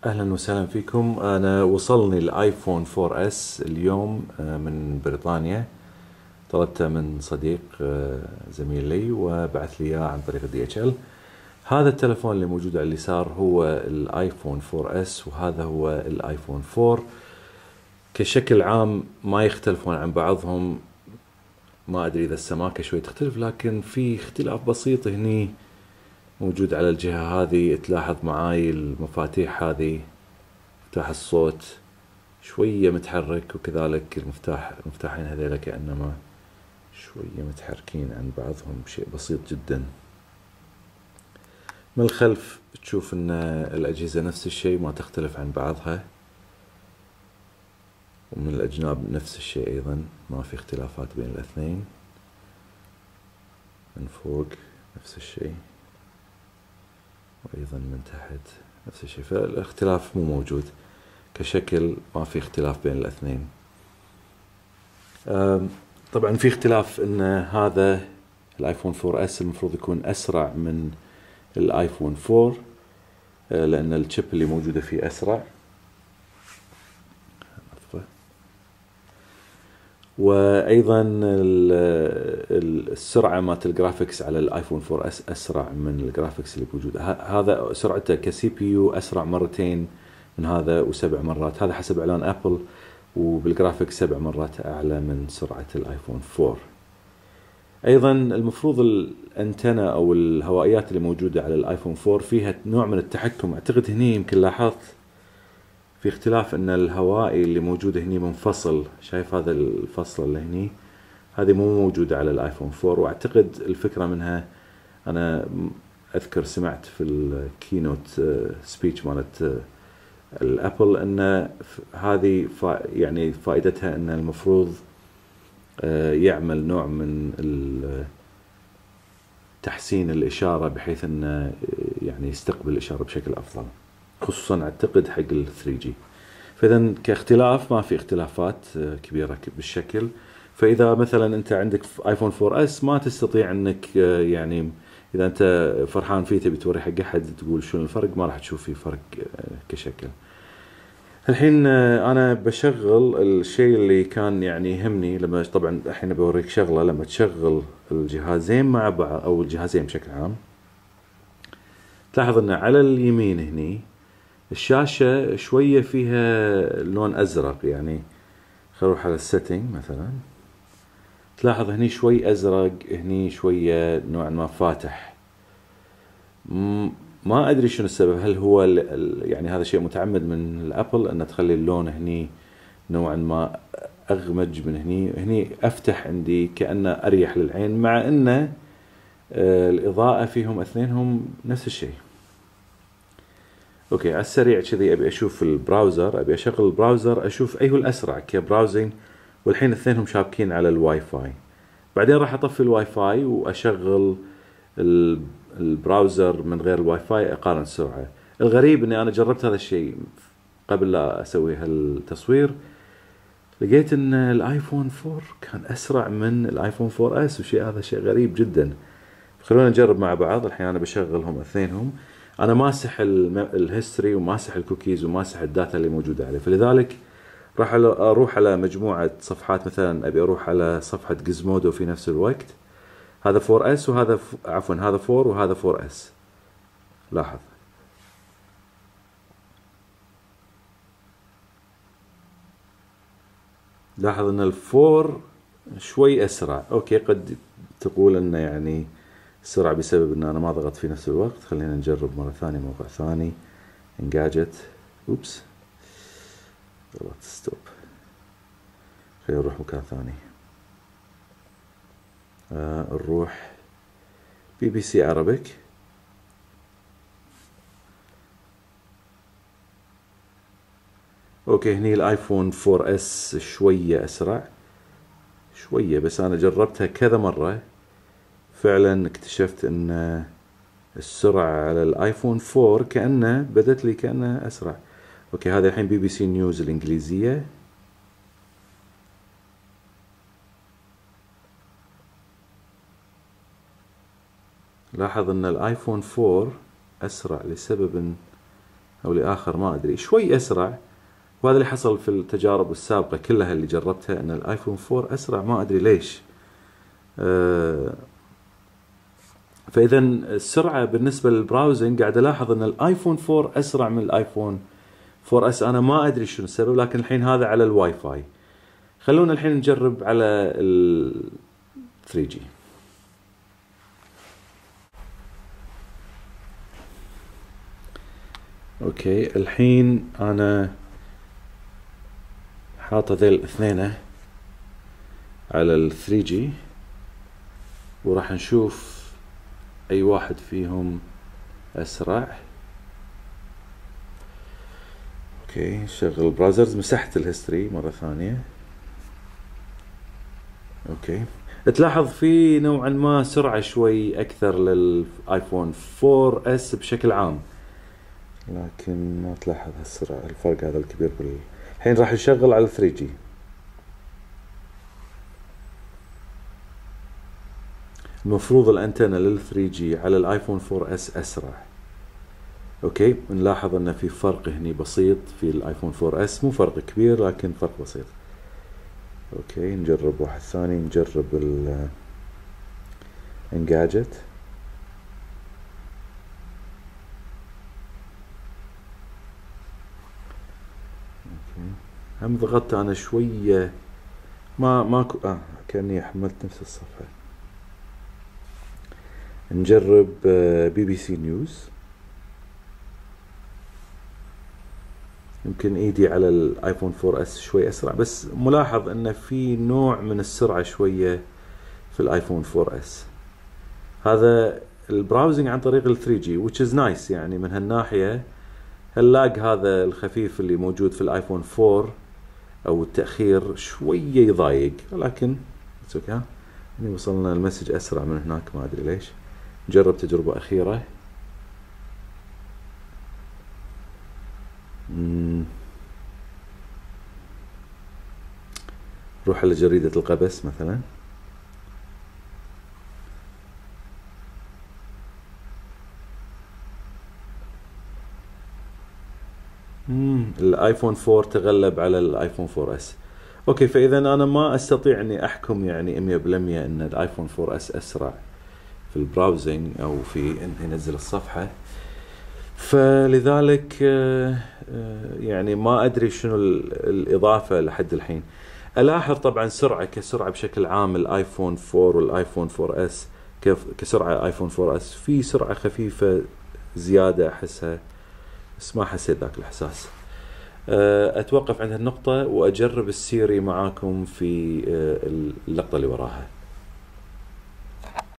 اهلا وسهلا فيكم. انا وصلني الايفون 4 اس اليوم من بريطانيا. طلبته من صديق زميل لي وبعث لي اياه عن طريق الدي اتش ال. هذا التلفون اللي موجود على اليسار هو الايفون 4 اس، وهذا هو الايفون 4. كشكل عام ما يختلفون عن بعضهم. ما ادري اذا السماكه شوي تختلف، لكن في اختلاف بسيط هني موجود على الجهه هذه. تلاحظ معاي المفاتيح هذه، مفتاح الصوت شوية متحرك، وكذلك المفتاحين هذيلا كأنما شوية متحركين عن بعضهم، شيء بسيط جدا. من الخلف تشوف ان الأجهزة نفس الشيء، ما تختلف عن بعضها، ومن الأجناب نفس الشيء أيضا، ما في اختلافات بين الاثنين. من فوق نفس الشيء، وأيضا من تحت نفس الشيء، فالاختلاف مو موجود. كشكل ما في اختلاف بين الاثنين. طبعا في اختلاف ان هذا الايفون 4 اس المفروض يكون اسرع من الايفون 4، لان الشيب اللي موجودة فيه اسرع. وايضا السرعة مالت الجرافيكس على الايفون 4 اس اسرع من الجرافيكس اللي موجودة. هذا سرعته كسي بي يو اسرع مرتين من هذا، و7 مرات، هذا حسب اعلان ابل. وبالجرافيكس 7 مرات اعلى من سرعة الايفون 4. ايضا المفروض الانتنة او الهوائيات اللي موجودة على الايفون 4 فيها نوع من التحكم. اعتقد هني يمكن لاحظت في اختلاف، ان الهوائي اللي موجود هني منفصل. شايف هذا الفصل اللي هني؟ هذه مو موجودة على الايفون 4، واعتقد الفكرة منها، انا اذكر سمعت في الكينوت سبيتش مالت الابل ان هذه يعني فائدتها ان المفروض يعمل نوع من تحسين الاشارة، بحيث انه يعني يستقبل الاشارة بشكل افضل، خصوصا اعتقد حق ال 3G. فاذا كاختلاف ما في اختلافات كبيرة بالشكل. فاذا مثلا انت عندك ايفون 4 اس ما تستطيع انك يعني اذا انت فرحان فيه تبي توري حق احد تقول شنو الفرق، ما راح تشوف فيه فرق كشكل. الحين انا بشغل الشيء اللي كان يعني يهمني. لما طبعا الحين بوريك شغلة، لما تشغل الجهازين مع بعض او الجهازين بشكل عام، تلاحظ ان على اليمين هني الشاشة شوية فيها لون ازرق. يعني خلينا نروح على السيتنج مثلا، تلاحظ هني شوي ازرق، هني شوية نوعا ما فاتح. ما ادري شنو السبب. هل هو يعني هذا شيء متعمد من الابل ان تخلي اللون هني نوعا ما اغمج من هني افتح عندي كأنه اريح للعين، مع انه الاضاءة فيهم اثنينهم نفس الشيء. اوكي، على السريع كذي ابي اشوف البراوزر، ابي اشغل البراوزر اشوف اي هو الاسرع كبراوزنج. والحين اثنينهم شابكين على الواي فاي. بعدين راح اطفي الواي فاي واشغل البراوزر من غير الواي فاي، اقارن السرعة. الغريب اني انا جربت هذا الشيء قبل لا اسوي هالتصوير، لقيت ان الايفون 4 كان اسرع من الايفون 4 اس، وشيء هذا شيء غريب جدا. خلونا نجرب مع بعض. الحين انا بشغلهم اثنينهم. انا ماسح الهيستوري وماسح الكوكيز وماسح الداتا اللي موجودة عليه، فلذلك راح اروح على مجموعة صفحات. مثلا ابي اروح على صفحة جزمودو في نفس الوقت. هذا 4 اس وهذا عفوا هذا 4 وهذا 4 اس. لاحظ لاحظ ان الفور شوي اسرع. اوكي، قد تقول انه يعني السرعة بسبب ان انا ما ضغطت في نفس الوقت. خلينا نجرب مرة ثانية، موقع ثاني، انجاجت. اوبس، غلط، ستوب. خلينا نروح مكان ثاني. نروح بي بي سي عربيك. اوكي، هني الايفون 4 اس شوية اسرع، شوية، بس انا جربتها كذا مرة. فعلا اكتشفت ان السرعة على الايفون 4 كأنه بدت لي كأنه اسرع. اوكي، هذا الحين بي بي سي نيوز الانجليزية. لاحظ ان الايفون 4 اسرع لسبب او لاخر ما ادري شوي اسرع، وهذا اللي حصل في التجارب السابقة كلها اللي جربتها، ان الايفون 4 اسرع ما ادري ليش. فاذا السرعة بالنسبة للبراوزنج قاعد الاحظ ان الايفون 4 اسرع من الايفون 4 اس. انا ما ادري شنو السبب، لكن الحين هذا على الواي فاي. خلونا الحين نجرب على ال 3G. اوكي الحين انا حاطه ذيل الاثنين على ال 3G، وراح نشوف اي واحد فيهم اسرع. اوكي شغل البراوزرز، مسحت الهيستوري مرة ثانية. اوكي تلاحظ في نوعا ما سرعة شوي اكثر للايفون 4 اس بشكل عام، لكن ما تلاحظ هالسرعة الفرق هذا الكبير. الحين راح نشغل على 3G. المفروض الانتنة لل 3G على الايفون 4 اس اسرع. اوكي نلاحظ ان في فرق هني بسيط في الايفون 4 اس، مو فرق كبير لكن فرق بسيط. اوكي نجرب واحد ثاني، نجرب ال انجاجت. اوكي هم ضغطت انا شوية ماكو كأني حملت نفس الصفحة. نجرب بي بي سي نيوز. يمكن ايدي على الايفون 4 اس شوي اسرع، بس ملاحظ ان في نوع من السرعة شوية في الايفون 4 اس. هذا البراوزنج عن طريق ال 3G which is nice، يعني من هالناحية هاللاج هذا الخفيف اللي موجود في الايفون 4 او التأخير شوية يضايق، ولكن اوكي. يعني وصلنا المسج اسرع من هناك ما ادري ليش. نجرب تجربة اخيرة. روح على جريدة القبس مثلا. الايفون 4 تغلب على الايفون 4 اس. اوكي فاذا انا ما استطيع اني احكم يعني 100% ان الايفون 4 اس اسرع في البراوزنج او في انه ينزل الصفحة، فلذلك يعني ما ادري شنو الاضافة لحد الحين. الاحظ طبعا سرعة كسرعة بشكل عام الايفون 4 والايفون 4 اس كسرعة ايفون 4 اس في سرعة خفيفة زيادة احسها، بس ما حسيت ذاك الاحساس. اتوقف عند هالنقطة واجرب السيري معاكم في اللقطة اللي وراها.